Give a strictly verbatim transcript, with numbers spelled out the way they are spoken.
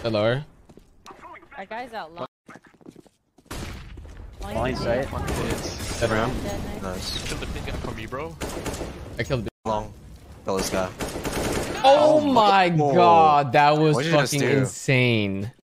Hello. That guy's out long. Line sight. Head around. Nice. Killed the big guy for me, bro. I killed the Long. Kill this guy. Oh, oh my oh. god, that was What did you just fucking do? insane.